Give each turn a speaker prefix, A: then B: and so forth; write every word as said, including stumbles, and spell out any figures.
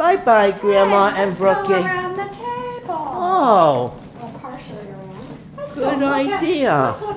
A: Bye-bye, Grandma
B: Hey,
A: and
B: let's
A: Brookie.
B: go around the table.
A: Oh,
B: Well, partially around. Let's
A: good
B: go look at-
A: idea.
B: let's look